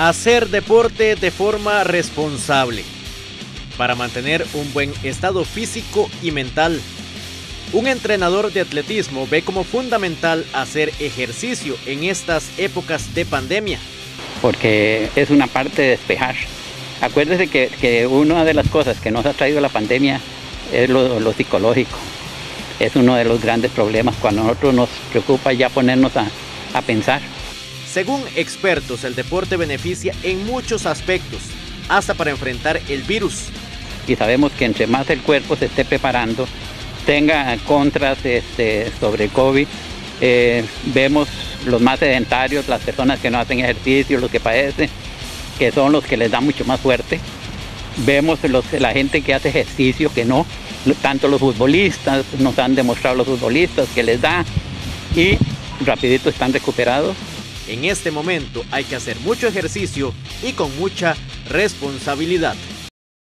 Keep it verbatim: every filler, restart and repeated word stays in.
Hacer deporte de forma responsable para mantener un buen estado físico y mental. Un entrenador de atletismo ve como fundamental hacer ejercicio en estas épocas de pandemia. Porque es una parte de despejar. Acuérdese que, que una de las cosas que nos ha traído la pandemia es lo, lo psicológico. Es uno de los grandes problemas cuando a nosotros nos preocupa ya ponernos a, a pensar. Según expertos, el deporte beneficia en muchos aspectos, hasta para enfrentar el virus. Y sabemos que entre más el cuerpo se esté preparando, tenga contras este, sobre COVID, eh, vemos los más sedentarios, las personas que no hacen ejercicio, los que padecen, que son los que les da mucho más fuerte. Vemos los, la gente que hace ejercicio, que no, tanto los futbolistas, nos han demostrado los futbolistas que les da y rapidito están recuperados. En este momento hay que hacer mucho ejercicio y con mucha responsabilidad.